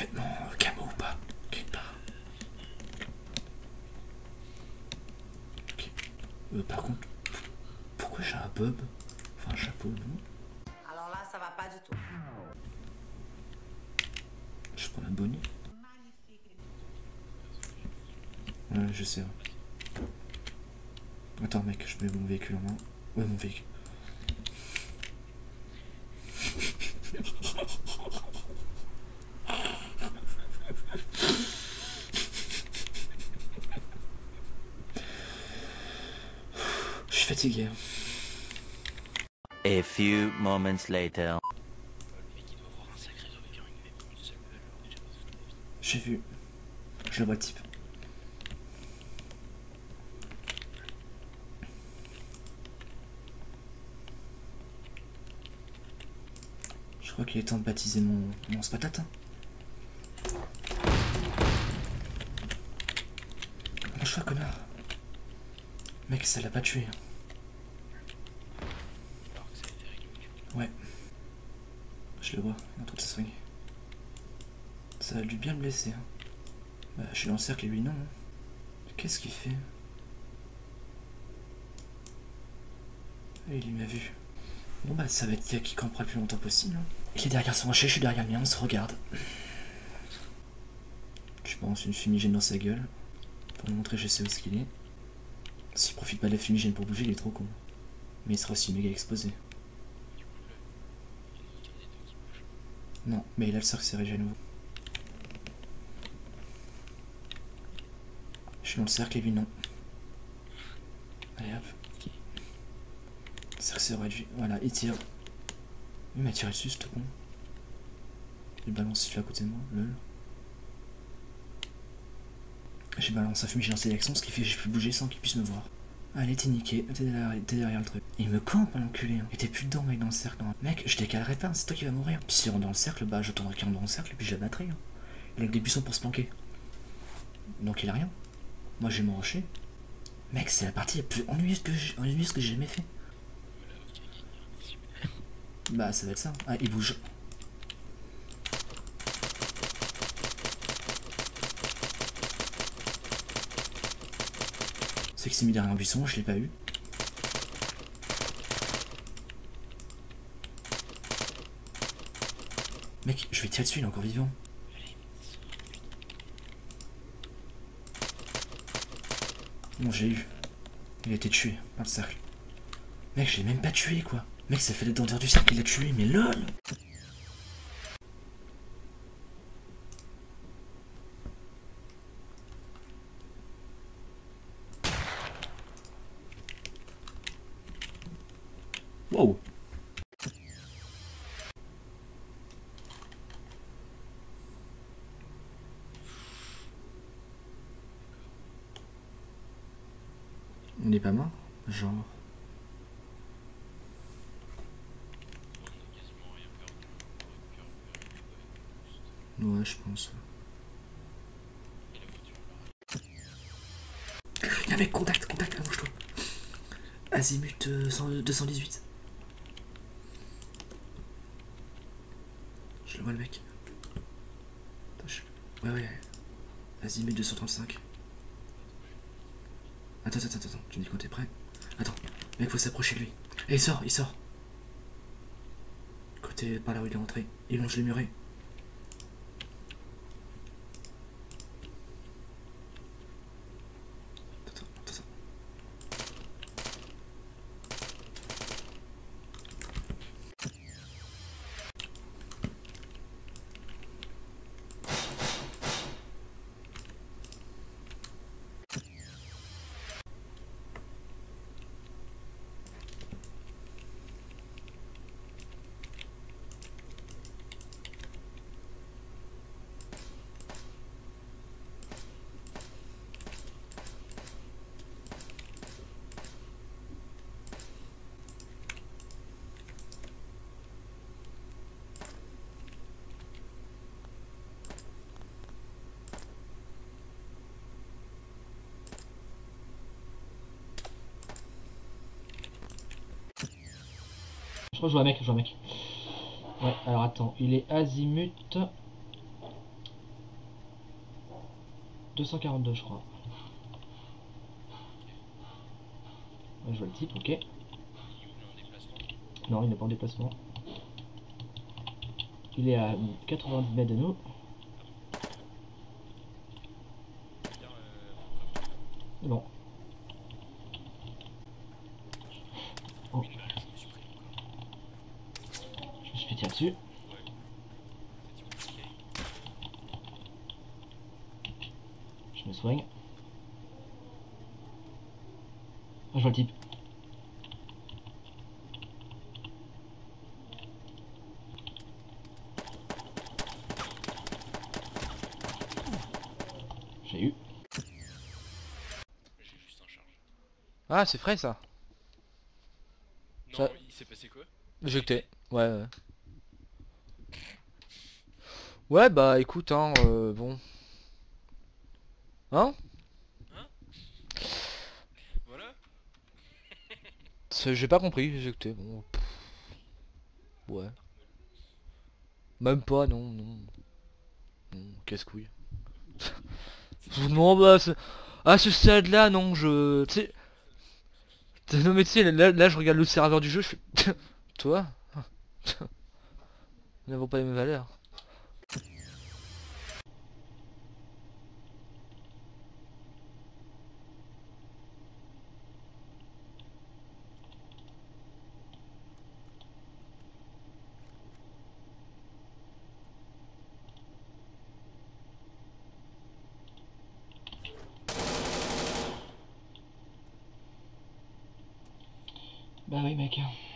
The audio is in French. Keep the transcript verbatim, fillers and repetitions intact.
parfaitement euh, camo ou pas? Quelque part. Ok. Euh, par contre, pourquoi j'ai un bob? Enfin un chapeau, non? Alors là, ça va pas du tout. Je prends la bonne. Ouais, je sais. Attends mec, je mets mon véhicule en main. Ouais, mon véhicule. Je suis fatigué. A few moments later. J'ai vu. Je le vois le type. Je crois qu'il est temps de baptiser mon mon spatata. Lâche-toi, connard. Mec, ça l'a pas tué. Ouais. Je le vois, il est en train de se soigner. Ça a dû bien le blesser. Hein. Bah, je suis dans le cercle et lui non. Hein. Qu'est-ce qu'il fait? Et il m'a vu. Bon bah ça va être qui campera le plus longtemps possible. Hein. Il est derrière son rocher, je suis derrière le mien, on se regarde. Je pense une fumigène dans sa gueule. Pour lui montrer je sais où est-ce qu'il est. S'il profite pas de la fumigène pour bouger, il est trop con. Mais il sera aussi méga exposé. Non, mais là le cercle s'est régi à nouveau. Je suis dans le cercle et lui non. Allez hop. Le cercle s'est réduit. Voilà, il tire. Il m'a tiré dessus, ce con. Il balance celui à côté de moi, lol. J'ai balancé un fumigène dans ses directions, ce qui fait que j'ai pu bouger sans qu'il puisse me voir. Allez, t'es niqué, t'es derrière, derrière le truc. Il me campe, l'enculé. Hein. Et t'es plus dedans, mec, dans le cercle. Hein. Mec, je décalerai pas, c'est toi qui vas mourir. Puis s'il rentre dans le cercle, bah j'attendrai qu'il rentre dans le cercle et puis je l'abattrai. Hein. Il a que des buissons pour se planquer. Donc il a rien. Moi j'ai mon rocher. Mec, c'est la partie la plus ennuyeuse que j'ai jamais fait. Bah ça va être ça. Ah, il bouge. C'est qu'il s'est mis derrière un buisson, je l'ai pas eu. Mec, je vais tirer dessus, il est encore vivant. Bon, j'ai eu. Il a été tué par le cercle. Mec, je l'ai même pas tué, quoi. Mec, ça fait l'être du cercle, il l'a tué, mais lol. Wow. On n'est pas mort? Genre... Ouais, je pense. Y'a mec, contact, contact, allonge-toi. Azimut euh, deux cent dix-huit. Je le vois le mec. Attends, je... Ouais, ouais. Azimut deux cent trente-cinq. Attends, attends, attends, attends. Tu me dis quand t'es prêt? Attends, mec, faut s'approcher de lui. Et il sort, il sort. Côté par là où il est rentré. Il longe les murets. Attends, attends, attends. Je crois que je vois un mec, je vois un mec. Ouais, alors attends, il est azimut deux cent quarante-deux je crois. Ouais, je vois le type, ok. Non, il n'est pas en déplacement. Il est à quatre-vingt-dix mètres de nous. Bon. Oh. Je me suis fait tirer dessus. Je me soigne. Ah, je vois le type. J'ai eu. J'ai juste un charge. Ah, c'est frais ça. Non, Ça- il s'est passé quoi? Éjecté. Ouais, ouais. Ouais, bah écoute, hein, euh, bon. Hein? Hein? Voilà. C'est- J'ai pas compris, éjecté. Bon. Pff. Ouais. Même pas, non, non. Non, casse-couille. Non, bah, c'est- à ce stade-là, non, je... Tu sais... Non mais tu sais, là, là, je regarde le serveur du jeu, je fais... Toi? Nous n'avons pas les mêmes valeurs. Bah oui mec.